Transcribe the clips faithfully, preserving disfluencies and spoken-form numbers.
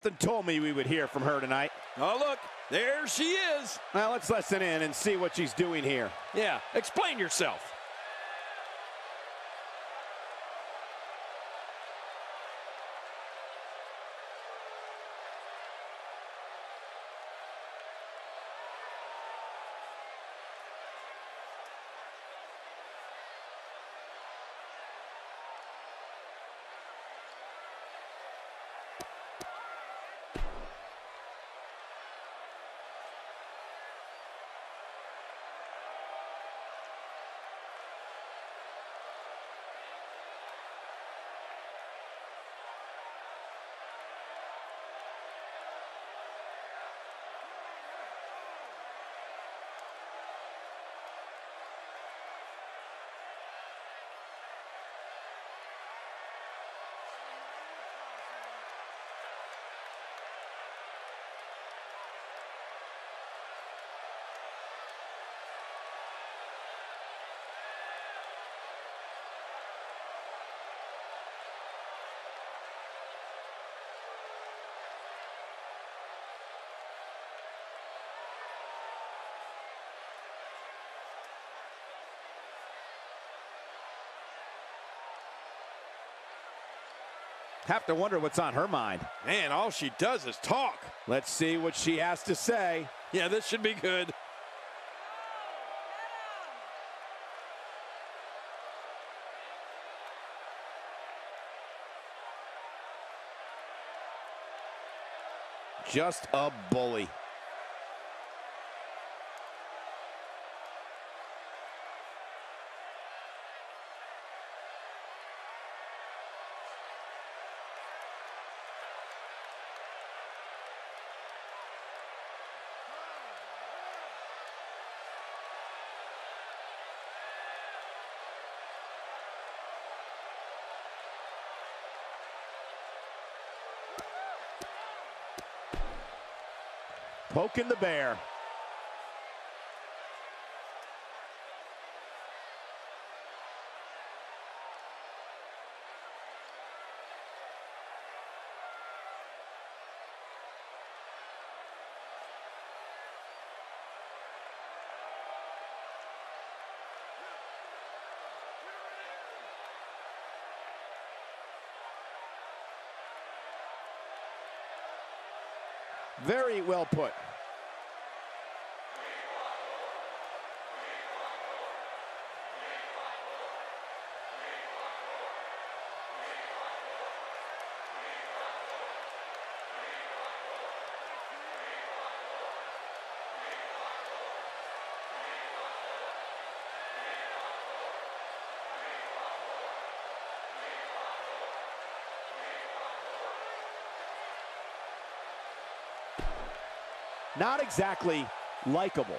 Something told me we would hear from her tonight. Oh, look, there she is. Now let's listen in and see what she's doing here. Yeah, explain yourself. Have to wonder what's on her mind. Man, all she does is talk. Let's see what she has to say. Yeah, this should be good. Just a bully. Poking the bear. Very well put. Not exactly likable.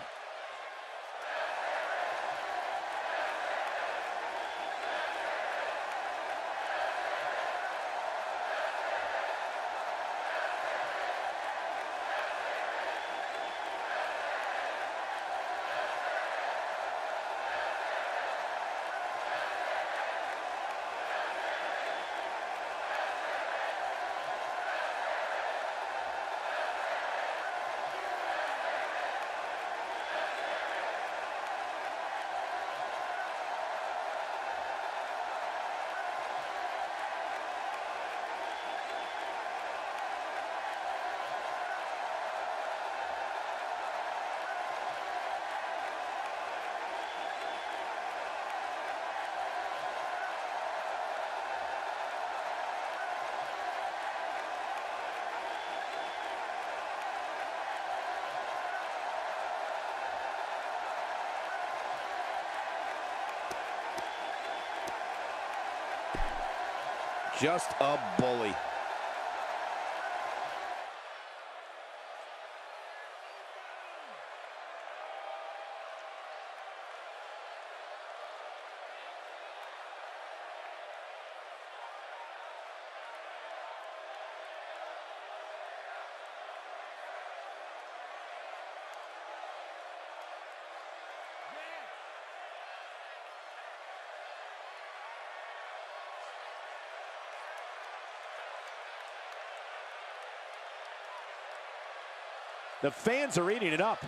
Just a bully. The fans are eating it up.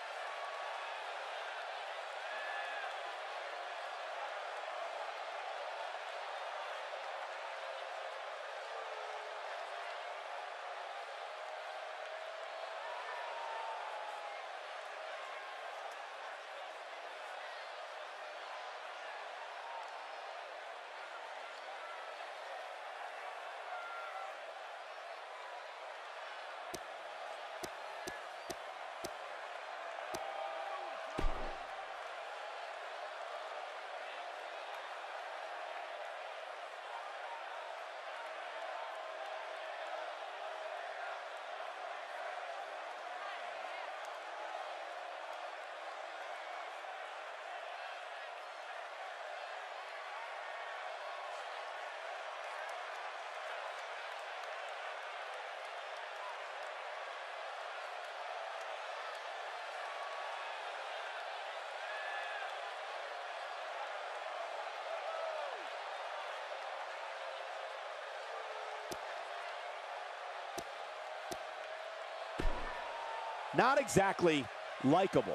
Not exactly likable.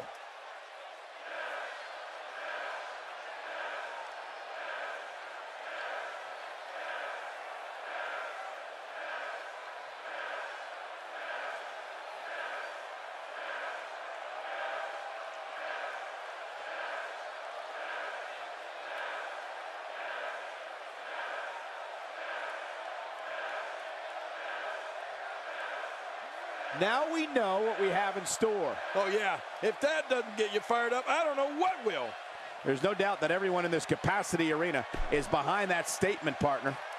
Now we know what we have in store. Oh, yeah. If that doesn't get you fired up, I don't know what will. There's no doubt that everyone in this capacity arena is behind that statement, partner.